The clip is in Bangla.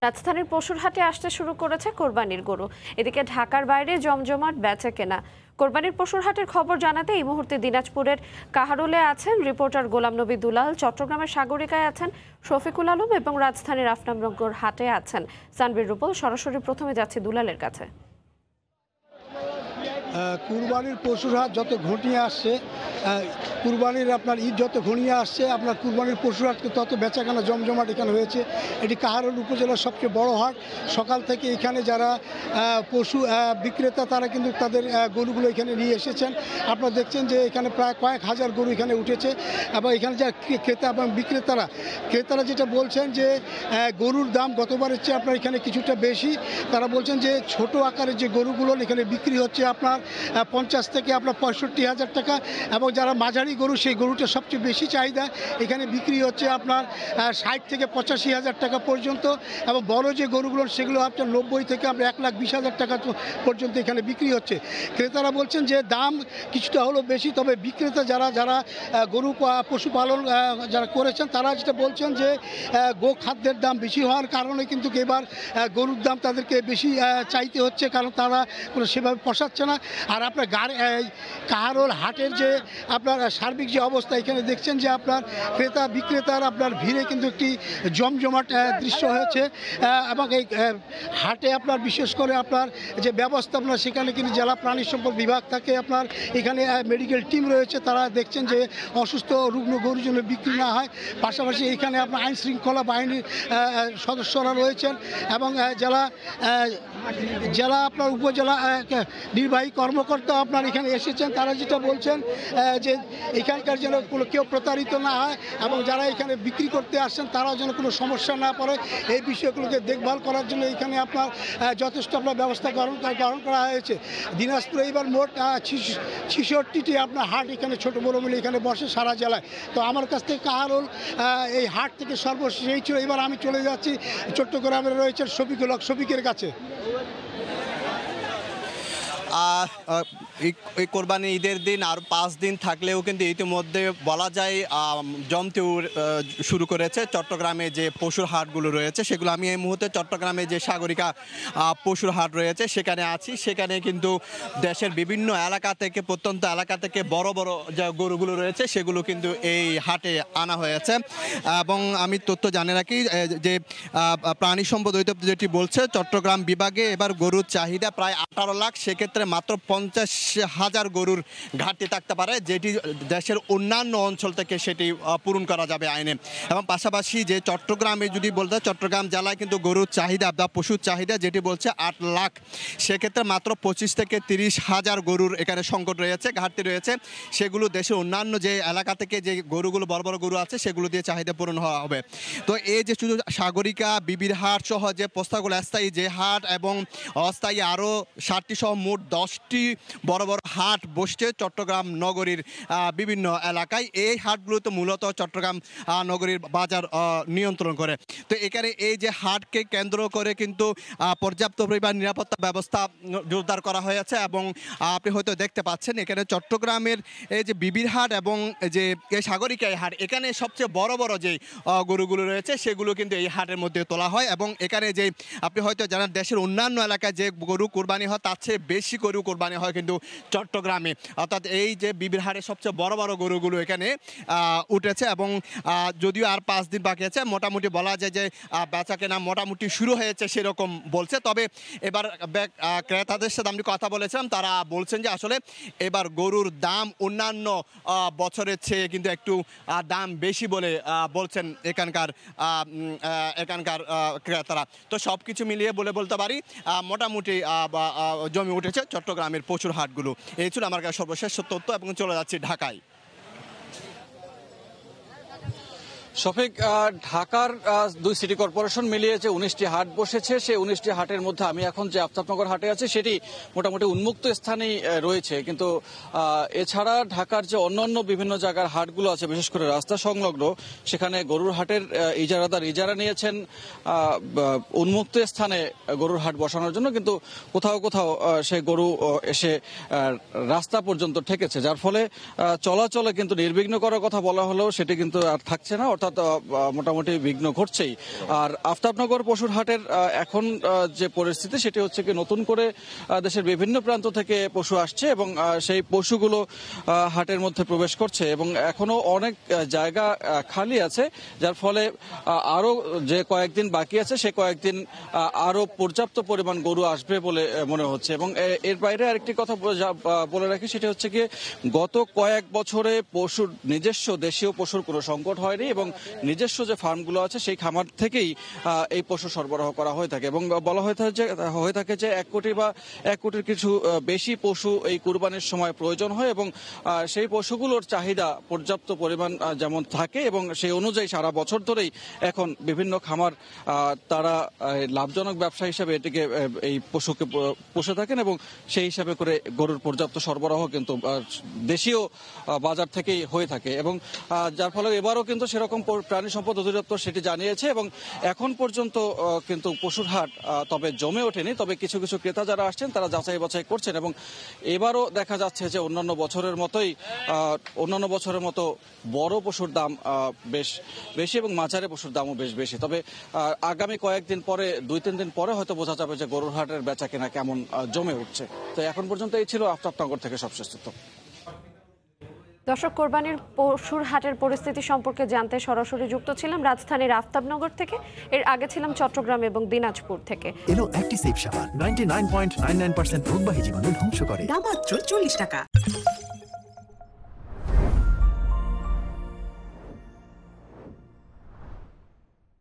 রাজধানীর পশুরহাটে আসতে শুরু করেছে কোরবানির গরু। এদিকে ঢাকার বাইরে জমজমাট বেচা কেনা। কোরবানির পশুরহাটের খবর জানাতে এই মুহূর্তে দিনাজপুরের কাহারোলে আছেন রিপোর্টার গোলাম নবী দুলাল, চট্টগ্রামের সাগরিকায় আছেন শফিকুল আলম এবং রাজধানীর আফনামনগর হাটে আছেন সানবীর রূপল। সরাসরি প্রথমে যাচ্ছে দুলালের কাছে। কুরবানির পশুরহাট যত ঘনিয়ে আসছে, কুরবানির আপনার ঈদ যত ঘনিয়ে আসছে, আপনার কুরবানির পশুরহাটকে তত বেচাকেনা জমজমাট এখানে হয়েছে। এটি কাহারোল উপজেলার সবচেয়ে বড় হাট। সকাল থেকে এখানে যারা পশু বিক্রেতা তারা কিন্তু তাদের গরুগুলো এখানে নিয়ে এসেছেন। আপনারা দেখছেন যে এখানে প্রায় কয়েক হাজার গরু এখানে উঠেছে এবং এখানে যা ক্রেতা এবং ক্রেতারা যেটা বলছেন যে গরুর দাম গতবারের চেয়ে আপনার এখানে কিছুটা বেশি। তারা বলছেন যে ছোট আকারের যে গরুগুলো এখানে বিক্রি হচ্ছে আপনার 50 থেকে আপনার 65,000 টাকা, এবং যারা মাঝারি গরু সেই গরুটা সবচেয়ে বেশি চাহিদা, এখানে বিক্রি হচ্ছে আপনার 60 থেকে 85,000 টাকা পর্যন্ত, এবং বড় যে গরুগুলো সেগুলো আপনার 90 থেকে আপনার 1,20,000 টাকা পর্যন্ত এখানে বিক্রি হচ্ছে। ক্রেতারা বলছেন যে দাম কিছুটা হলো বেশি, তবে বিক্রেতা যারা গরু পশুপালন যারা করেছেন তারা যেটা বলছেন যে গো খাদ্যের দাম বেশি হওয়ার কারণে কিন্তু এবার গরুর দাম তাদেরকে বেশি চাইতে হচ্ছে, কারণ তারা কোনো সেভাবে পোষাচ্ছে না। আর আপনার কাহারোল হাটের যে আপনার সার্বিক যে অবস্থা এখানে দেখছেন যে আপনার ক্রেতা বিক্রেতার আপনার ভিড়ে কিন্তু একটি জমজমাট দৃশ্য হয়েছে, এবং এই হাটে আপনার বিশেষ করে আপনার যে ব্যবস্থাপনা সেখানে কিন্তু জেলা প্রাণী সম্পদ বিভাগ থাকে, আপনার এখানে মেডিকেল টিম রয়েছে, তারা দেখছেন যে অসুস্থ রুগ্ন গরু যেন বিক্রি না হয়। পাশাপাশি এখানে আপনার আইন শৃঙ্খলা বাহিনীর সদস্যরা রয়েছেন, এবং জেলা আপনার উপজেলা নির্বাহী কর্মকর্তা আপনার এখানে এসেছেন। তারা যেটা বলছেন যে এখানকার যেন কেউ প্রতারিত না হয়, এবং যারা এখানে বিক্রি করতে আসছেন তারাও যেন কোনো সমস্যা না পড়ে, এই বিষয়গুলোকে দেখভাল করার জন্য এখানে আপনার যথেষ্ট আপনার ব্যবস্থা গ্রহণ করা হয়েছে। দিনাজপুরে এইবার মোট 66টি আপনার হাট এখানে ছোট বড় মিলে এখানে বসে সারা জেলায়। তো আমার কাছ থেকে কাহারোল এই হাট থেকে সর্বশেষ এই ছিল। এবার আমি চলে যাচ্ছি চট্টগ্রামের রয়েছেন শফিকের কাছে। এই কোরবানি ঈদের দিন আর 5 দিন থাকলেও কিন্তু ইতিমধ্যে বলা যায় জমতে শুরু করেছে চট্টগ্রামে যে পশুর হাটগুলো রয়েছে সেগুলো। আমি এই মুহূর্তে চট্টগ্রামে যে সাগরিকা পশুর হাট রয়েছে সেখানে আছি। সেখানে কিন্তু দেশের বিভিন্ন এলাকা থেকে, প্রত্যন্ত এলাকা থেকে বড় বড় যে গরুগুলো রয়েছে সেগুলো কিন্তু এই হাটে আনা হয়েছে। এবং আমি তথ্য জানি রাখি যে প্রাণী সম্পদ অধিদপ্তর যেটি বলছে চট্টগ্রাম বিভাগে এবার গরুর চাহিদা প্রায় 18 লাখ, সেক্ষেত্রে মাত্র 50,000 গরুর ঘাটতি থাকতে পারে, যেটি দেশের অন্যান্য অঞ্চল থেকে সেটি পূরণ করা যাবে আইনে। এবং পাশাপাশি যে চট্টগ্রামে যদি বলতে, চট্টগ্রাম জেলায় কিন্তু গরুর চাহিদা বা পশুর চাহিদা যেটি বলছে 8 লাখ, সেক্ষেত্রে মাত্র 25 থেকে 30,000 গরুর এখানে সংকট রয়েছে, ঘাটতি রয়েছে। সেগুলো দেশের অন্যান্য যে এলাকা থেকে যে গরুগুলো বড় বড় গরু আছে সেগুলো দিয়ে চাহিদা পূরণ হওয়া হবে। তো এই যে শুধু সাগরিকা, বিবির হাট সহ যে প্রস্তাবগুলো স্থায়ী যে হাট এবং অস্থায়ী আরও 60টি সহ মোট 10টি বড় বড় হাট বসছে চট্টগ্রাম নগরীর বিভিন্ন এলাকায়। এই হাটগুলোতে মূলত চট্টগ্রাম নগরীর বাজার নিয়ন্ত্রণ করে। তো এখানে এই যে হাটকে কেন্দ্র করে কিন্তু পর্যাপ্ত পরিমাণ নিরাপত্তা ব্যবস্থা জোরদার করা হয়েছে, এবং আপনি হয়তো দেখতে পাচ্ছেন এখানে চট্টগ্রামের এই যে বিবির হাট এবং যে এই সাগরিকা হাট, এখানে সবচেয়ে বড় বড় যে গরুগুলো রয়েছে সেগুলো কিন্তু এই হাটের মধ্যে তোলা হয়। এবং এখানে যে আপনি হয়তো জানেন দেশের অন্যান্য এলাকায় যে গরু কোরবানি হয় তার চেয়ে বেশি গরু কোরবানি হয় কিন্তু চট্টগ্রামে, অর্থাৎ এই যে বিবির হাটের সবচেয়ে বড় বড় গরুগুলো এখানে উঠেছে। এবং যদিও আর 5 দিন বাকি আছে, মোটামুটি বলা যায় যে বেচা কেনা মোটামুটি শুরু হয়েছে সেরকম বলছে। তবে এবার ক্রেতাদের সাথে আমি কথা বলেছিলাম, তারা বলছেন যে আসলে এবার গরুর দাম অন্যান্য বছরের চেয়ে কিন্তু একটু দাম বেশি বলে বলছেন এখানকার ক্রেতারা। তো সব কিছু মিলিয়ে বলতে পারি মোটামুটি জমি উঠেছে চট্টগ্রামের পশুর হাটগুলো। এই ছিল আমার কাছে সর্বশেষ তথ্য, এবং চলে যাচ্ছি ঢাকায়। শফিক, ঢাকার 2 সিটি কর্পোরেশন মিলিয়ে যে 19টি হাট বসেছে, সেই 19টি হাটের মধ্যে আমি এখন যে আফতাবনগর হাটে আছি সেটি মোটামুটি উন্মুক্ত স্থানেই রয়েছে, কিন্তু এছাড়া ঢাকার যে অন্যান্য বিভিন্ন জায়গার হাটগুলো আছে, বিশেষ করে রাস্তা সংলগ্ন, সেখানে গরুর হাটের ইজারাদার ইজারা নিয়েছেন উন্মুক্ত স্থানে গরুর হাট বসানোর জন্য, কিন্তু কোথাও কোথাও সেই গরু এসে রাস্তা পর্যন্ত ঠেকেছে, যার ফলে চলাচলে কিন্তু নির্বিঘ্ন করার কথা বলা হলেও সেটি কিন্তু আর থাকছে না। অর্থাৎ অর্থাৎ মোটামুটি বিঘ্ন ঘটছেই। আর আফতাবনগর পশুর হাটের এখন যে পরিস্থিতি সেটি হচ্ছে কি নতুন করে দেশের বিভিন্ন প্রান্ত থেকে পশু আসছে এবং সেই পশুগুলো হাটের মধ্যে প্রবেশ করছে এবং এখনো অনেক জায়গা খালি আছে, যার ফলে আরো যে কয়েকদিন বাকি আছে সে কয়েকদিন আরো পর্যাপ্ত পরিমাণ গরু আসবে বলে মনে হচ্ছে। এবং এর বাইরে আরেকটি কথা বলে রাখি, সেটা হচ্ছে কি গত কয়েক বছরে পশুর নিজস্ব দেশীয় পশুর কোনো সংকট হয়নি এবং নিজস্ব যে ফার্মগুলো আছে সেই খামার থেকেই এই পশু সরবরাহ করা হয়ে থাকে এবং বলা হয়ে থাকে যে 1 কোটি বা 1 কোটির কিছু বেশি পশু এই কুরবানির সময় প্রয়োজন হয় এবং সেই পশুগুলোর চাহিদা পর্যাপ্ত পরিমাণ যেমন থাকে এবং সেই অনুযায়ী সারা বছর ধরেই এখন বিভিন্ন খামার তারা লাভজনক ব্যবসা হিসেবে এটিকে এই পশুকে পুষে থাকেন এবং সেই হিসাবে করে গরুর পর্যাপ্ত সরবরাহ কিন্তু দেশীয় বাজার থেকেই হয়ে থাকে এবং যার ফলে এবারও কিন্তু সেরকম প্রাণী সম্পদ অধিদপ্তর সেটি জানিয়েছে এবং এখন পর্যন্ত কিন্তু পশুর হাট তবে জমে ওঠেনি, তবে কিছু কিছু ক্রেতা যারা আসছেন তারা যাচাই বাছাই করছেন এবং এবারও দেখা যাচ্ছে যে অন্যান্য বছরের মতো বড় পশুর দাম বেশ বেশি এবং মাঝারি পশুর দামও বেশ বেশি। তবে আগামী কয়েকদিন পরে 2-3 দিন পরে হয়তো বোঝা যাবে যে গরুর হাটের বেচা কেনা কেমন জমে উঠছে। তো এখন পর্যন্ত এই ছিল আফতাবনগর থেকে সবশেষ তথ্য। দর্শক, কোরবানির পশুর হাটের পরিস্থিতি সম্পর্কে জানতে সরাসরি যুক্ত ছিলাম রাজধানীর আফতাবনগর থেকে। এর আগে ছিলাম চট্টগ্রাম এবং দিনাজপুর থেকে। এলো অ্যাক্টিসেভ সাবান 99.99% রোগবাহী জীবাণু ধ্বংস করে, দাম মাত্র 40 টাকা।